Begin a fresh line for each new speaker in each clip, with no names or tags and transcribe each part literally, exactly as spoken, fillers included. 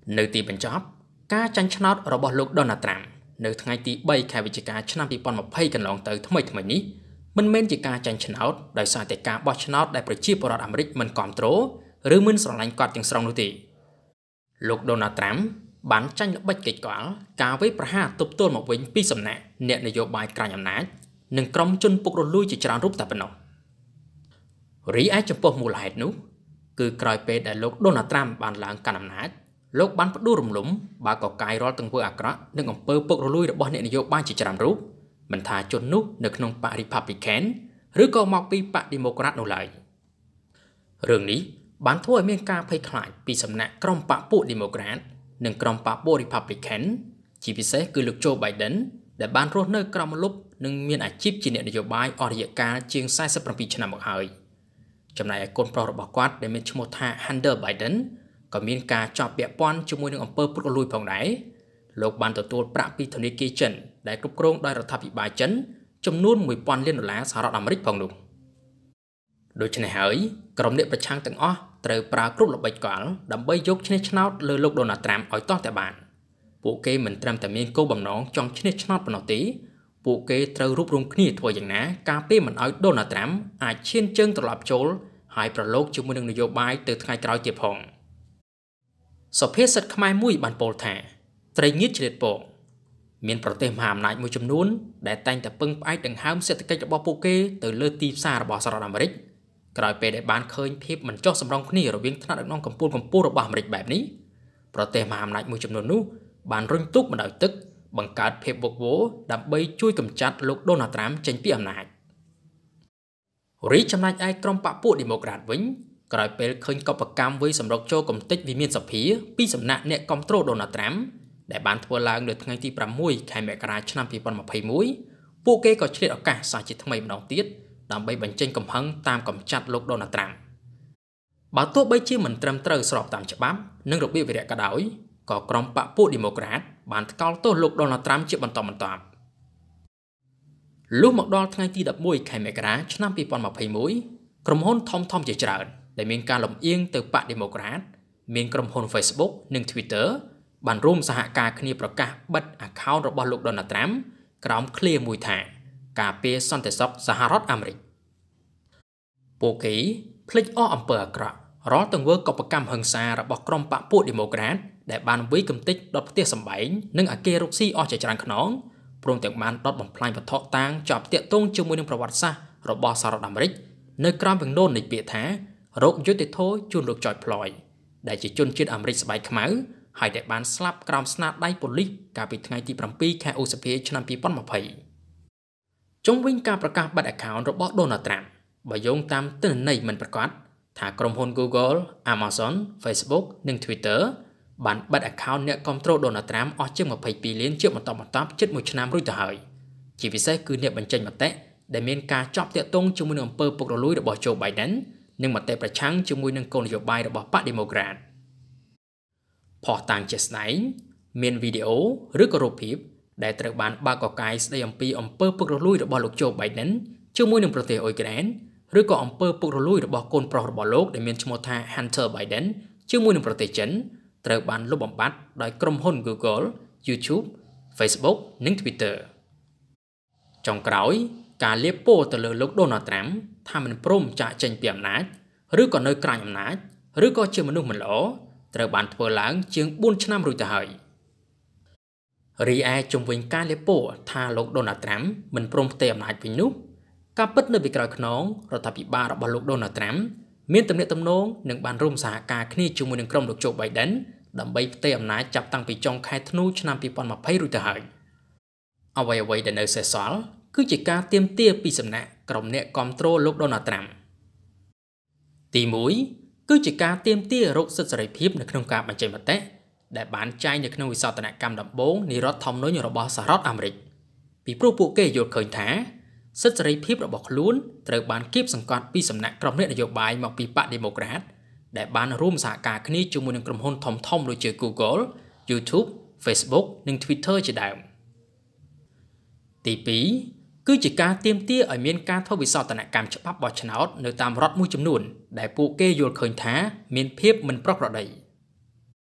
នៅទីបញ្ចប់ការចាញ់ឆ្នោតរបស់លោក Donald Trump នៅថ្ងៃទីបីខែវិច្ឆិកាឆ្នាំពីរពាន់ម្ភៃកន្លងទៅថ្មីថ្មីនេះមិនមែនជាការចាញ់ឆ្នោតដោយសារតែការបោះឆ្នោតដែលប្រជាពលរដ្ឋអាមេរិកមិនគាំទ្រឬមិនស្រឡាញ់គាត់ទាំងស្រុងនោះទេលោក Donald Trump បានចាញ់ល្បិចកិច្ចកលការវាយប្រហារទប់ទល់មកវិញពីសំណាក់អ្នកនយោបាយក្រាញអំណាចនិងក្រុមជនពុករលួយជាច្រើនរូបតែប៉ុណ្ណោះរីឯចំពោះមូលហេតុនោះគឺក្រោយពេលដែលលោក Donald Trump បានឡើងកាន់អំណាចលោកបានផ្ដួលរំលំបើកកាយរាល់ទង្វើអាក្រក់និងអំពើពុករលួយរបស់អ្នកនយោបាយជាច្រើនរូបមិនថាជននោះនៅក្នុងបក Republican ឬក៏មកពីបក Democrat នោះឡើយរឿងនេះបានធ្វើឲ្យមានការភ័យខ្លាចពីសំណាក់ក្រុមបកពួក Democrat និងក្រុមបកពួក Republican ជាពិសេសគឺលោក Joe Biden ដែលបានរស់នៅក្រោមម្លប់និងមានអាជីពជាអ្នកនយោបាយអស់រយៈកាលជាងសែសិបប្រាំពីរឆ្នាំមកហើយចំណែកឯកូនប្រុសរបស់គាត់ដែលមានឈ្មោះថា Hunter Biden ក៏មានការជាប់ពាក់ព័ន្ធជាមួយនឹងអំពើពុករលួយផងដែរលោកបានទទួលប្រាក់ពីធនាគារចិនដែលគ្រប់គ្រងដោយរដ្ឋាភិបាលចិនចំនួនមួយពាន់លានដុល្លារសហរដ្ឋអាមេរិកផងនោះដូច្នេះហើយក្រុមអ្នកប្រឆាំងទាំងអស់ត្រូវប្រើគ្រប់ល្បិចកលដើម្បីយកឈ្នះឆ្នោតលើលោក Donald Trump ឲ្យទាស់តែបានពួកគេមិនត្រឹមតែមានគោលបំណងចង់ឈ្នះឆ្នោតប៉ុណ្ណោះទេពួកគេត្រូវរួបរวมគ្នាធ្វើយ៉ាងណាការពារមិនឲ្យ Donald Trump អាចឈានជើងត្រឡប់ចូលហើយប្រឡូកជាមួយនឹងនយោបាយទៅថ្ងៃក្រោយទៀតផងសុភាសិតខ្មែរមួយបានពោលថាត្រីងៀតឆ្លៀតពងមានប្រទេសមហាអំណាចមួយចំនួនដែលតែងតែពឹងផ្អែកដង្ហើមសេដ្ឋកិច្ចរបស់ពួកគេទៅលើទីផ្សាររបស់សហរដ្ឋអាមេរិកក្រោយពេលដែលបានឃើញភាពមិនចុះសម្រុងគ្នារវាងថ្នាក់ដឹកនាំកម្ពុជាកម្ពុជារបស់អាមេរិកបែបនេះប្រទេសមហាអំណាចមួយចំនួននោះបានរុញទូកបណ្ដោយទឹកបង្កើតភាពវឹកវរដើម្បីជួយកម្ចាត់លោក Donald Trump ចេញពីអំណាចរីចំណែកឯក្រុមបកពួក Democrat វិញក្រោយពេលឃើញកបកម្មវិយសម្រុកចូលកំទេចវិមានសភាពីសំណាក់អ្នកគាំទ្រ Donald Trump ដែលបានធ្វើឡើងនៅថ្ងៃទីប្រាំមួយខែមករាឆ្នាំពីរពាន់ម្ភៃមួយពួកគេក៏ឆ្លៀតឱកាសសាជាថ្មីម្ដងទៀតដើម្បីបញ្ចេញកំហឹងតាមកំចាត់លោក Donald Trump បើទោះបីជាមិនត្រឹមត្រូវស្របតាមច្បាប់និងរបៀបវិរៈក៏ដោយក៏ក្រុមបកពួក Democrat បានថ្កោលទោសលោក Donald Trump ជាបន្តបន្ទាប់លុះមកដល់ថ្ងៃទីដប់មួយខែមករាឆ្នាំពីរពាន់ម្ភៃមួយក្រុមហ៊ុនធំធំជាច្រើនដែលមានការលំអៀងទៅបក Democrat មានក្រុមហ៊ុន Facebook និង Twitter បានរួមសហការគ្នាប្រកាសបិទ account របស់លោក Donald Trump ក្រោមឃ្លាមួយថាការពារសន្តិសុខសហរដ្ឋអាមេរិកពួកគេភ្លេចអស់អំពើអាក្រក់រាល់ទង្វើកុបកម្មហិង្សារបស់ក្រុមបកពួក Democrat ដែលបានវាយកំទេចដុតផ្ទះសម្បែងនិងអគាររកស៊ីអស់ជាច្រើនខ្នងព្រមទាំងបានដុតបំផ្លាញវត្ថុតាងជាប់ទាក់ទងជាមួយនឹងប្រវត្តិសាស្ត្ររបស់សហរដ្ឋអាមេរិកនៅក្រោមវិង្ដូននៃពាក្យថារោគយុត្តិធម៌ជូនលោក George Floyd ដែលជាជនជាតិអាមេរិកស្បែកខ្មៅហើយដែលបានស្លាប់ក្រោមស្នាដៃប៉ូលីសកាលពីថ្ងៃទីប្រាំពីរខែឧសភាឆ្នាំពីរពាន់ម្ភៃជុំវិញការប្រកាសបិទ account របស់ Donald Trump បើយោងតាមទិន្នន័យមិនប្រកាសថាក្រុមហ៊ុន Google, Amazon, Facebook និង Twitter បានបិទ account អ្នកគាំទ្រ Donald Trump អស់ជាងម្ភៃពីរលានជាបន្តបន្ទាប់ជិតមួយឆ្នាំរួចទៅហើយជាពិសេសគឺអ្នកបញ្ចេញមតិដែលមានការជាប់ទាក់ទងជាមួយនឹងអំពើពុករលួយរបស់ Joe Biden និងមតិប្រឆាំងជាមួយនឹងគោលនយោបាយរបស់បក Democrat ផុសតាងជាស្ដែងមានវីដេអូឬក៏រូបភាពដែលត្រូវបានបើកកកាយស្ដីអំពីអំពើពុករលួយរបស់លោក Joe Biden ជាមួយនឹងប្រទេសអ៊ុយក្រែនឬក៏អំពើពុករលួយរបស់កូនប្រុសរបស់លោកដែលមានឈ្មោះថា Hunter Biden ជាមួយនឹងប្រទេសចិនត្រូវបានលុបបំបាត់ដោយក្រុមហ៊ុន Google, YouTube, Facebook និង Twitter ចុងក្រោយការលាបពណ៌ទៅលើលោក Donald Trump ថាមិនព្រមចាកចេញពីអំណាចឬក៏នៅក្រោមអំណាចឬក៏ជាមនុស្សមិនល្អត្រូវបានធ្វើឡើងជាងបួនឆ្នាំរួចទៅហើយរីឯជំវិញការលាបពណ៌ថាលោក Donald Trump មិនព្រមផ្ទេរអំណាចវិញនោះការពិតនៅពីក្រោយខ្នងរដ្ឋាភិបាលរបស់លោក Donald Trump មានទំនាក់ទំនងនិងបានរួមសហការគ្នាជាមួយនឹងក្រុមលោក Joe Biden ដើម្បីផ្ទេរអំណាចចាប់តាំងពីចុងខែធ្នូឆ្នាំពីរពាន់ម្ភៃរួចទៅហើយអ្វីអ្វីដែលនៅសេសសល់គឺជាការទាមទារពីសំណាក់ក្រុមអ្នកគាំទ្រលោក Donald Trump ទីមួយគឺជាការទាមទាររកសិទ្ធិសេរីភាពនៅក្នុងការបញ្ចេញមតិដែលបានចែងនៅក្នុងវិសោធនកម្មដំបូងនៃរដ្ឋធម្មនុញ្ញរបស់សហរដ្ឋអាមេរិកពីព្រោះពួកគេយល់ឃើញថាសិទ្ធិសេរីភាពរបស់ខ្លួនត្រូវបានគៀបសង្កត់ពីសំណាក់ក្រុមអ្នកនយោបាយមកពីបក Democrat ដែលបានរួមសហការគ្នាជាមួយនឹងក្រុមហ៊ុនធំៗដូចជា Google, YouTube, Facebook និង Twitter ជាដើមទីពីរគឺជាការទាមទារឲ្យមានការធ្វើវិសោធនកម្មច្បាប់បោះឆ្នោតនៅតាមរដ្ឋមួយចំនួនដែលពួកគេយល់ឃើញថាមានភាពមិនប្រក្រតី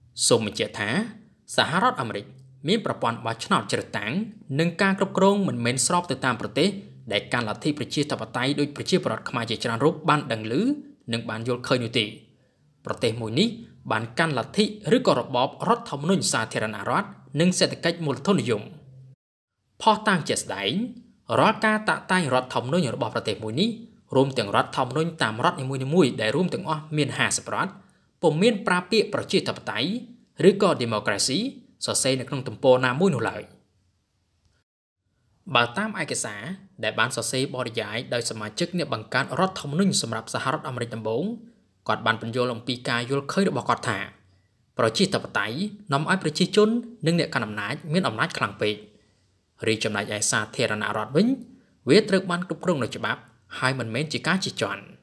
សូមបញ្ជាក់ថាសហរដ្ឋអាមេរិកមានប្រព័ន្ធបោះឆ្នោតជ្រើសតាំងនិងការគ្រប់គ្រងមិនមែនស្របទៅតាមប្រទេសដែលកាន់លទ្ធិប្រជាធិបតេយ្យដោយប្រជាពលរដ្ឋខ្មែរជាច្រើនរូបបានដឹងឮនិងបានយល់ឃើញនោះទេប្រទេសមួយនេះបានកាន់លទ្ធិឬក៏របបរដ្ឋធម្មនុញ្ញសាធារណរដ្ឋនិងសេដ្ឋកិច្ចមូលធននិយមផុសតាំងជាក់ស្ដែងរាល់ការតាក់តែងរដ្ឋធម្មនុញ្ញរបស់ប្រទេសមួយនេះរួមទាំងរដ្ឋធម្មនុញ្ញតាមរដ្ឋនីមួយៗដែលរួមទាំងអស់មានห้าสิบរដ្ឋពុំមានប្រាពាក្យប្រជាធិបតេយ្យឬក៏ democracy សរសេរនៅក្នុងទំព័រណាមួយនោះឡើយបើតាមឯកសារដែលបានសរសេរបរិយាយដោយសមាជិកអ្នកបង្កើតរដ្ឋធម្មនុញ្ញសម្រាប់សហរដ្ឋអាមេរិកដំបូងគាត់បានបញ្យល់អំពីការយល់ឃើញរបស់គាត់ថាប្រជាធិបតេយ្យនាំឲ្យប្រជាជននិងអ្នកកាន់អំណាចមានអំណាចខ្លាំងពេករីចំណែកឯសាធារណរដ្ឋវិញវាត្រូវបានគ្រប់គ្រងដោយច្បាប់ហើយមិនមែនជាការជិះជាន់